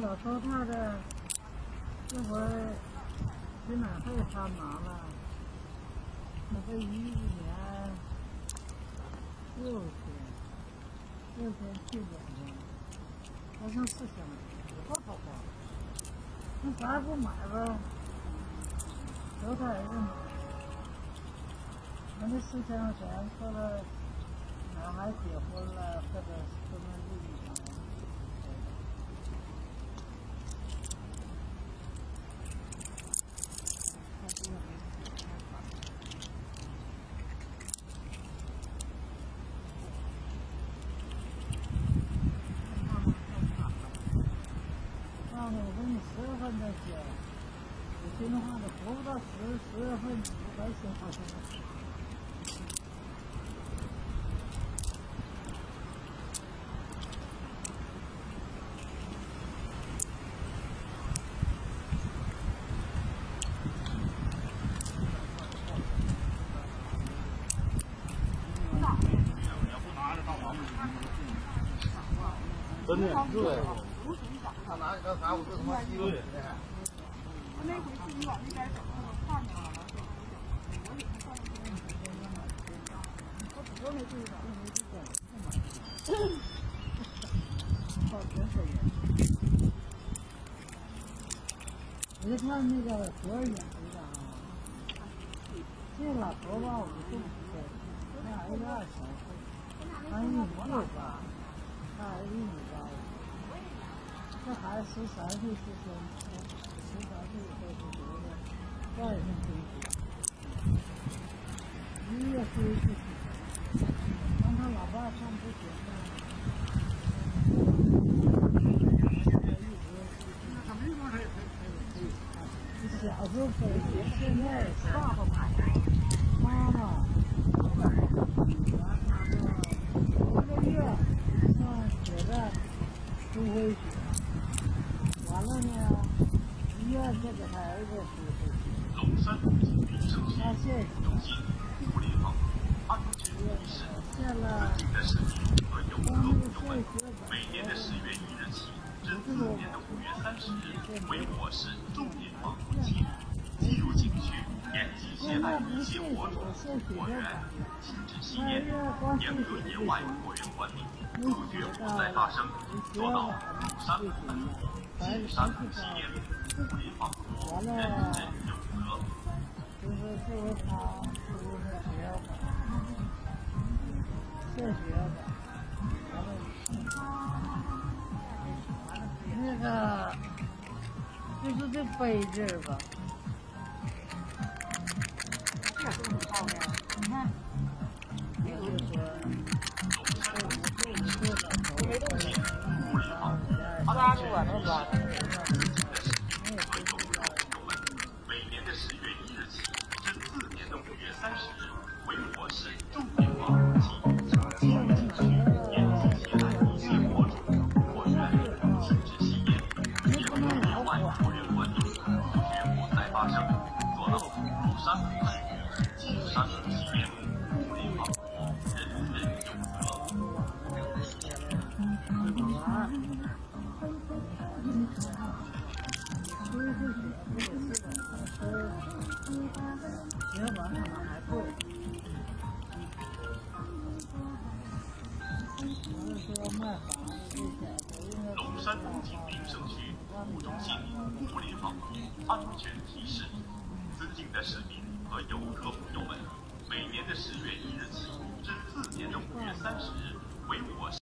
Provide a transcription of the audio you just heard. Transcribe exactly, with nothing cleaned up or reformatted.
老头他的这会儿去哪还上忙了？那个一一年六天，六天七天的，好像四千块，多好花。那咱不买吧？多大人买？那这四千块钱，后来俺还结婚了，或者什么利益上。我给你十月份再写，有些的话，活不到十十月份，五百写好像。 真的，对。他拿个啥，我这他妈稀溜的。 那回去你往那边走，我看见了，我给他放进去。我多没注意到，没注意到。好全是人。你看那个多远的啊？这老头吧，我就不知道，那有点小岁，他一米六吧，他一米八。这孩子十三岁之前，十三岁都是读的外省中学，一月回去，让他老爸上不学呢。小时候可以，现在爸爸买，妈妈，一个月上学的都会学。完了呢，医院再给他儿子输龙山民生区他现中心互联网安全提示， 现了最近的视频和游客朋友们，每年的十月一日起至次年的五月三十日为我市重点防控期，进入景区严禁携带一切火种、火源、禁止吸烟，严格野外火源管理，杜绝火灾发生，做到入山不喷火。禁山不吸烟，互联防火，人人有责。 就是作为他，就是学的，现学的，完了，那个就是这杯子吧， 这这么高的，你看， 我就说，这五这五这的， 没动静，互联防火， 抓住我这抓。 每年的十月一日起至次年的五月三十日为我市重点防控期，进入景区严禁携带一切火种、火源，禁止吸烟，严格野外火源管理，杜绝火灾发生，做到入山不喷火，进山不吸烟，互联防火，人人有责。 学完了还贵，完了说卖房子这些， 龙山风景名胜区物中心互联防火安全提示：尊敬的市民和游客朋友们，每年的十月一日起至次年的五月三十日为我市